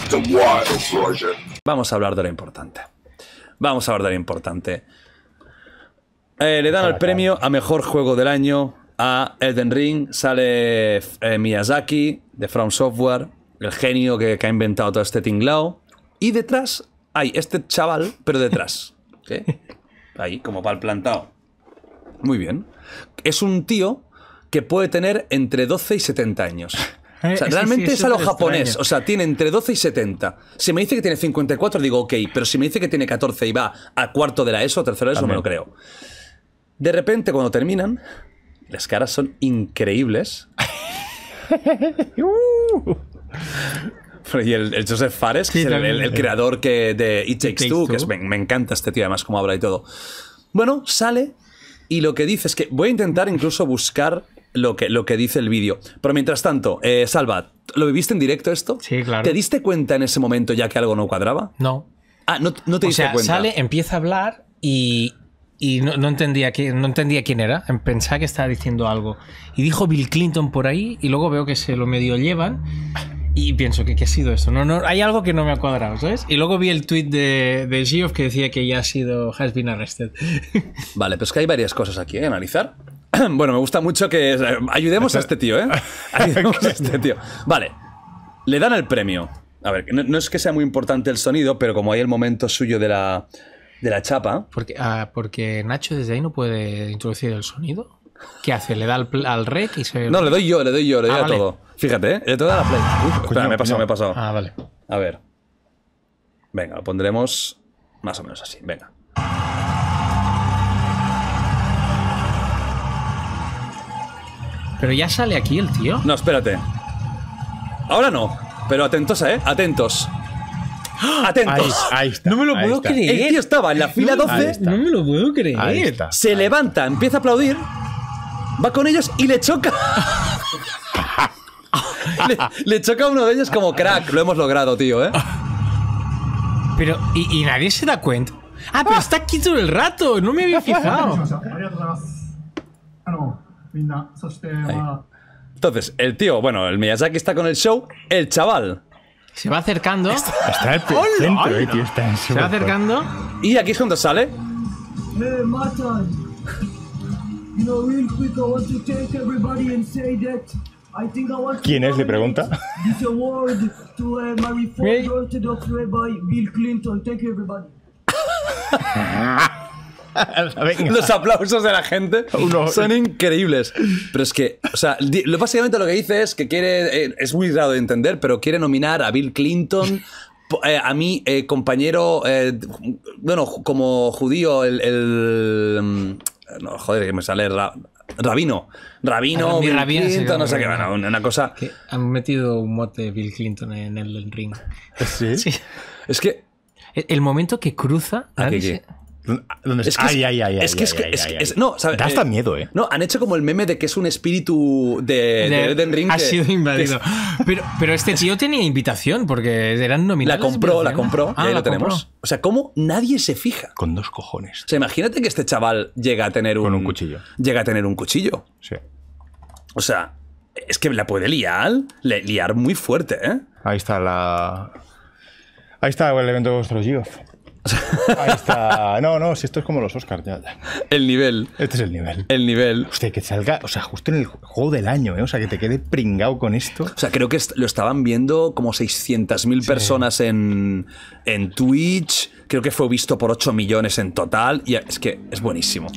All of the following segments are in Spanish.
Vamos a hablar de lo importante. Vamos a hablar de lo importante. Le dan el premio a mejor juego del año a Elden Ring. Sale Miyazaki de From Software, el genio que ha inventado todo este tinglao. Y detrás hay este chaval, pero detrás. ¿Sí? Ahí, como para el plantado. Muy bien. Es un tío que puede tener entre 12 y 70 años. O sea, realmente es a lo japonés. O sea, tiene entre 12 y 70. Si me dice que tiene 54, digo ok. Pero si me dice que tiene 14 y va a cuarto de la ESO, tercero de ESO, me lo creo. De repente, cuando terminan, las caras son increíbles. Y el Joseph Fares, que es el creador de It Takes Two, que me encanta este tío, además, cómo habla y todo. Bueno, sale y lo que dice es que voy a intentar incluso buscar lo que dice el vídeo. Pero mientras tanto, Salva, ¿lo viviste en directo esto? Sí, claro. ¿Te diste cuenta en ese momento ya que algo no cuadraba? No. Ah, no te diste cuenta. Sale, empieza a hablar y no entendía quién era. Pensaba que estaba diciendo algo. Y dijo Bill Clinton por ahí y luego veo que se lo medio llevan. Y pienso, ¿qué ha sido esto? No, hay algo que no me ha cuadrado, ¿sabes? Y luego vi el tweet de Geoff que decía que ya has been arrested. Vale, pues que hay varias cosas aquí, a analizar. Bueno, me gusta mucho que... Ayudemos a este tío, ¿eh? Ayudemos a este tío. Vale, le dan el premio. A ver, no es que sea muy importante el sonido, pero como hay el momento suyo de la chapa... Porque Nacho desde ahí no puede introducir el sonido. ¿Qué hace? ¿Le da al rec y se...? No, le doy yo a todo. Fíjate, ¿eh? Le doy a la play. Espera, me he pasado. Ah, vale. A ver. Venga, lo pondremos más o menos así. Venga. ¿Pero ya sale aquí el tío? No, espérate. Ahora no. Pero atentos, ¿eh? Atentos. Atentos. Ahí está. No me lo puedo creer. El tío estaba en la fila 12. No me lo puedo creer. Ahí está. Se levanta, empieza a aplaudir. Va con ellos y le choca. le choca a uno de ellos como crack. Lo hemos logrado, tío, ¿eh? Pero, y nadie se da cuenta. Ah, pero está aquí todo el rato. No me había fijado. Ahí. Entonces, el tío, bueno, el Miyazaki está con el show. El chaval se va acercando. Está en el centro, tío. Se va acercando. Y aquí es cuando sale. ¿Quién es? Le pregunta. Los aplausos de la gente son increíbles. Pero es que, o sea, básicamente lo que dice es que quiere, es muy raro de entender, pero quiere nominar a Bill Clinton, a mi compañero, bueno, como judío, no, joder, que me sale Rabino, Bill Clinton, no sé qué, bueno, una cosa. Que han metido un mote de Bill Clinton en el ring. ¿Sí? Sí. Es que el momento que cruza. ¿Dónde está? No, ¿sabes? Da hasta miedo, ¿eh? No, han hecho como el meme de que es un espíritu de Elden Ring. Ha sido invadido. Pero este tío tenía invitación porque eran nominados. La compró y ahí lo tenemos. Compró. O sea, ¿cómo nadie se fija? Con 2 cojones. O sea, imagínate que este chaval llega a tener un cuchillo. Llega a tener un cuchillo. Sí. O sea, es que la puede liar muy fuerte, ¿eh? Ahí está el evento de vuestros Geoff. Ahí está. No, si esto es como los Oscars ya. El nivel. Este es el nivel. El nivel. Hostia, que salga, o sea, justo en el juego del año, ¿eh? O sea, que te quede pringado con esto. O sea, creo que lo estaban viendo como 600.000 personas en Twitch. Creo que fue visto por 8 millones en total. Y es que es buenísimo.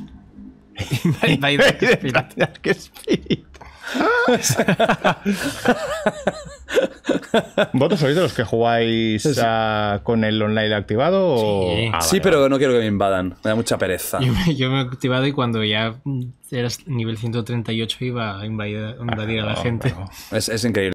¡Qué speed! ¿Vosotros sois de los que jugáis con el online activado? Sí, sí, pero no quiero que me invadan. Me da mucha pereza. Yo me he activado y cuando ya eras nivel 138 iba a invadir a la gente. Es increíble.